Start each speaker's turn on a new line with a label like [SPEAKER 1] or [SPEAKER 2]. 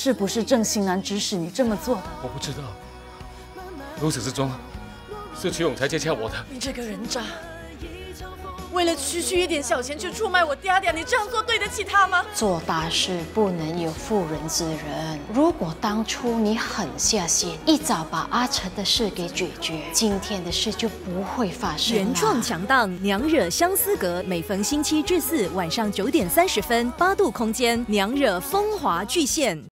[SPEAKER 1] 是不是郑兴南指使你这么做的？
[SPEAKER 2] 我不知道，如始至终是曲永才接洽我的。
[SPEAKER 3] 你这个人渣！为了区区一点小钱去出卖我爹爹，你这样做对得起他吗？
[SPEAKER 4] 做大事不能有妇人之仁。如果当初你狠下心，一早把阿成的事给解决，今天的事就不会发生了。
[SPEAKER 5] 原创强档《娘惹相思阁》，每逢星期至4晚上9点30分，8度空间，娘惹风华巨献。